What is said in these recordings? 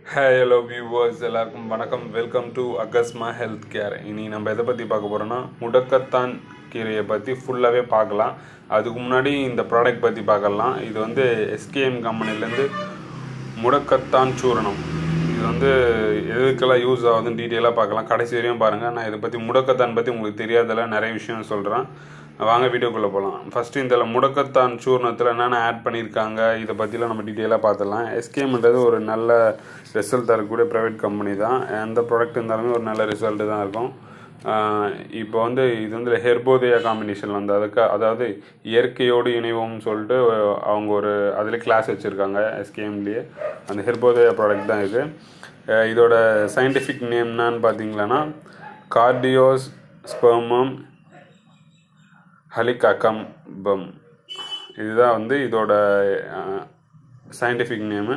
Hi hello viewers எல்லாருக்கும் வணக்கம். Welcome to Agasma health care. இனி நம்ம எதை பற்றி பார்க்க போகிறோன்னா முடக்கத்தான் கீரையை பற்றி ஃபுல்லாகவே பார்க்கலாம். அதுக்கு முன்னாடி இந்த ப்ராடக்ட் பற்றி பார்க்கலாம். இது வந்து எஸ்கேஎம் கம்பெனிலேருந்து முடக்கத்தான் சூரணம். இது வந்து எதுக்கெல்லாம் யூஸ் ஆகுதுன்னு டீட்டெயிலாக பார்க்கலாம். கடைசி வரையும் பாருங்கள். நான் இதை பற்றி முடக்கத்தான் பற்றி உங்களுக்கு தெரியாதெல்லாம் நிறைய விஷயம் சொல்கிறேன். வாங்க வீடியோக்குள்ளே போகலாம். ஃபஸ்ட்டு இந்த முடக்கத்தான் சூர்ணத்தில் என்னென்ன ஆட் பண்ணியிருக்காங்க இதை பற்றிலாம் நம்ம டீட்டெயிலாக பார்த்துடலாம். எஸ்கேஎம்ன்றது ஒரு நல்ல ரிசல்ட் தரக்கூடிய ப்ரைவேட் கம்பெனி தான். எந்த ப்ராடக்ட் இருந்தாலுமே ஒரு நல்ல ரிசல்ட்டு தான் இருக்கும். இப்போ வந்து இது வந்து ஹெர்போதயா காம்பினேஷனில் வந்து அதாவது இயற்கையோடு இணைவோம்னு சொல்லிட்டு அவங்க ஒரு அதில் கிளாஸ் வச்சுருக்காங்க எஸ்கேஎம்லேயே. அந்த ஹெர்போதயா ப்ராடக்ட் தான் இது. இதோட சயின்டிஃபிக் நேம் என்னான்னு பார்த்தீங்களன்னா கார்டியோஸ் ஸ்பெர்மம் ஹலிகாக்கம்பம். இதுதான் வந்து இதோட சயின்டிஃபிக் நேமு.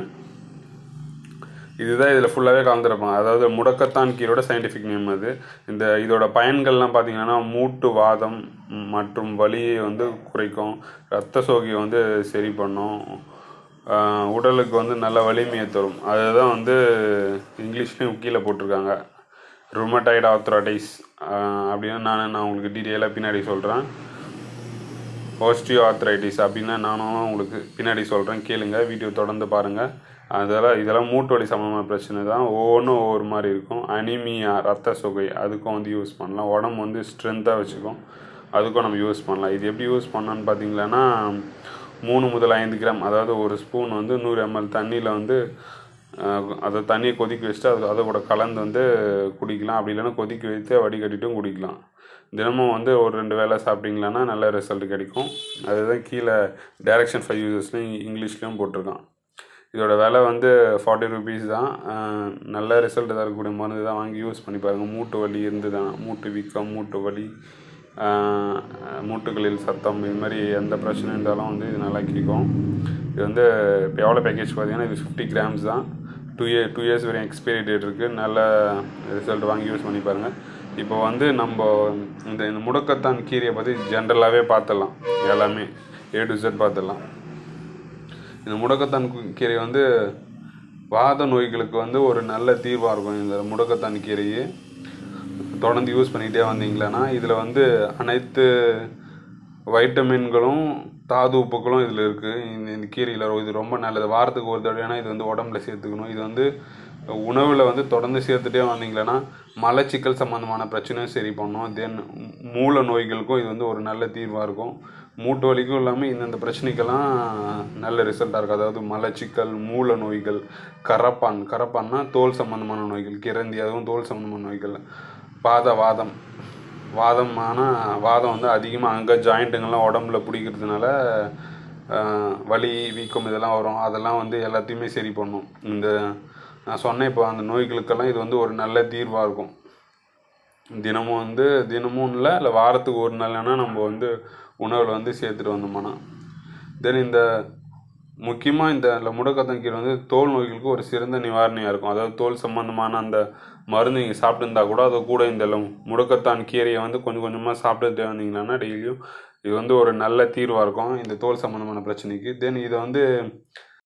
இதுதான் இதில் ஃபுல்லாகவே கலந்துருப்பாங்க. அதாவது முடக்கத்தான் கீரோட சயின்டிஃபிக் நேம் அது. இதோட பயன்கள்லாம் பார்த்திங்கன்னா மூட்டு வாதம் மற்றும் வலியை வந்து குறைக்கும், இரத்த சோகையை வந்து சரி பண்ணும், உடலுக்கு வந்து நல்ல வலிமையை தரும். அதுதான் வந்து இங்கிலீஷ்லேயும் கீழே போட்டிருக்காங்க. ருமட்டாய்டு ஆர்த்ரைட்டிஸ் அப்படின்னு நான் உங்களுக்கு டீட்டெயிலாக பின்னாடி சொல்கிறேன். ஓஸ்டியோ ஆர்த்ரைட்டிஸ் அப்படின்னா நானும் உங்களுக்கு பின்னாடி சொல்கிறேன், கேளுங்க, வீடியோ தொடர்ந்து பாருங்கள். இதெல்லாம் மூட்டு வலி சம்மந்தமான பிரச்சனை தான். ஒவ்வொன்றும் ஒவ்வொரு மாதிரி இருக்கும். அனிமியா ரத்த சோகை அதுக்கும் வந்து யூஸ் பண்ணலாம். உடம்பு வந்து ஸ்ட்ரென்த்தாக வச்சுக்கும், அதுக்கும் நம்ம யூஸ் பண்ணலாம். இது எப்படி யூஸ் பண்ணலான்னு பார்த்தீங்களன்னா 3 முதல் 5 கிராம், அதாவது ஒரு ஸ்பூன் வந்து 100 ml தண்ணியில் வந்து அதை தண்ணியை கொதிக்க வச்சுட்டு அதை கூட கலந்து வந்து குடிக்கலாம். அப்படி இல்லைன்னா கொதிக்க வைத்து வடிகட்டிட்டும் குடிக்கலாம். தினமும் வந்து ஒரு 2 வேளை சாப்பிட்டீங்களான்னா நல்ல ரிசல்ட் கிடைக்கும். அதுதான் கீழே டைரக்ஷன் ஃபார் யூசர்ஸ்லையும் இங்கிலீஷ்லேயும் போட்டிருக்கான். இதோட விலை வந்து 40 rupees தான். நல்ல ரிசல்ட் தரக்கூடிய மருந்து தான். வாங்கி யூஸ் பண்ணி பாருங்கள். மூட்டு வலி இருந்துதான், மூட்டு வீக்கம், மூட்டு வலி, மூட்டுகளில் சத்தம், இது மாதிரி எந்த பிரச்சனை இருந்தாலும் வந்து இது நல்லா கேட்கும். இது வந்து இப்போ எவ்வளோ பேக்கேஜ் பார்த்தீங்கன்னா இது 50 grams தான். 2 years வரையும் எக்ஸ்பைரி டேட் இருக்குது. நல்ல ரிசல்ட், வாங்கி யூஸ் பண்ணி பாருங்கள். இப்போ வந்து நம்ம இந்த முடக்கத்தான் கீரையை பற்றி ஜென்ரலாகவே பார்த்துடலாம். எல்லாமே A to Z பார்த்துடலாம். இந்த முடக்கத்தான் கீரை வந்து வாத நோய்களுக்கு வந்து ஒரு நல்ல தீர்வாக இருக்கும். இந்த முடக்கத்தான் கீரையை தொடர்ந்து யூஸ் பண்ணிகிட்டே வந்தீங்களன்னா இதில் வந்து அனைத்து வைட்டமின்களும் தாது உப்புக்களும் இதில் இருக்குது. இந்த கீரையில் இது ரொம்ப நல்லது. வாரத்துக்கு ஒரு தடவைனா இது வந்து உடம்புல சேர்த்துக்கணும். இது வந்து உணவில் வந்து தொடர்ந்து சேர்த்துட்டே வந்தீங்களன்னா மலச்சிக்கல் சம்மந்தமான பிரச்சனையும் சரி பண்ணும். தென் மூல நோய்களுக்கும் இது வந்து ஒரு நல்ல தீர்வாக இருக்கும். மூட்டு வலிக்கும் இல்லாமல் இந்தந்த பிரச்சனைக்கெல்லாம் நல்ல ரிசல்ட்டாக இருக்கும். அதாவது மலச்சிக்கல், மூல நோய்கள், கரப்பான்னா தோல் சம்மந்தமான நோய்கள், கிரந்தி அதுவும் தோல் சம்மந்தமான நோய்கள், வாதம் வந்து அதிகமாக அங்கே ஜாயிண்ட்டுங்கள்லாம் உடம்புல பிடிக்கிறதுனால வலி வீக்கம் இதெல்லாம் வரும். அதெல்லாம் வந்து எல்லாத்தையுமே சரி பண்ணும். நான் சொன்னேன் இப்போ அந்த நோய்களுக்கெல்லாம் இது வந்து ஒரு நல்ல தீர்வாக இருக்கும். தினமும் இல்லை வாரத்துக்கு ஒரு நாள்னா நம்ம வந்து உணவில் வந்து சேர்த்துட்டு வந்தோம்னா தென் முக்கியமாக இந்த முடக்கத்தான் கீரை வந்து தோல் நோய்களுக்கு ஒரு சிறந்த நிவாரணியாக இருக்கும். அதாவது தோல் சம்மந்தமான அந்த மருந்து நீங்கள் சாப்பிட்டுருந்தா கூட அதை கூட இந்த முடக்கத்தான் கீரையை வந்து கொஞ்சம் கொஞ்சமாக சாப்பிட்டுட்டே வந்தீங்கன்னா டெய்லியும் இது வந்து ஒரு நல்ல தீர்வாக இருக்கும் இந்த தோல் சம்மந்தமான பிரச்சனைக்கு. தென் இதை வந்து